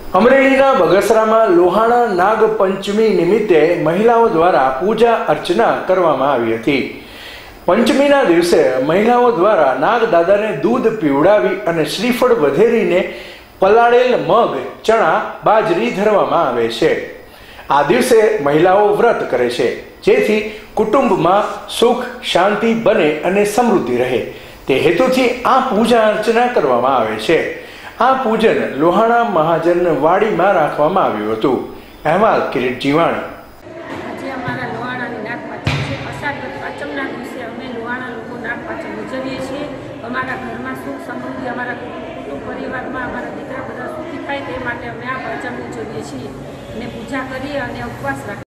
અમરેલીના બગસરામાં લોહાણા નાગ પંચમી નિમિત્તે મહિલાઓ દ્વારા પૂજા અર્ચના કરવામાં આવી હતી। પંચમીના દિવસે મહિલાઓ દ્વારા નાગ દાદાને દૂધ પીવડાવી અને શ્રીફળ વધેરીને પલાળેલ મગ, ચણા, બાજરી ધરવામાં આવે છે। આ દિવસે મહિલાઓ વ્રત કરે છે જેથી કુટુંબમાં સુખ શાંતિ બને અને સમૃદ્ધિ રહે તે હેતુથી આ પૂજા અર્ચના કરવામાં આવે છે। આ પૂજન લોહાણા મહાજન વાડીમાં રાખવામાં આવ્યું હતું। અહેવાલ કિરીટ જીવાણી। આજે અમારા લોહાણાની નાગપાંચમ છે। અષાઢ પાંચમના દિવસે અમે લોહાણા લોકો નાગપાંચમ ઉજવીએ છીએ। અમારા ઘરમાં સુખ સમૃદ્ધિ, અમારા કુટુંબ પરિવારમાં અમારા દીકરા બધા સુખી થાય તે માટે અમે આ પાંચમ ઉજવીએ છીએ અને પૂજા કરીએ અને ઉપવાસ રાખીએ।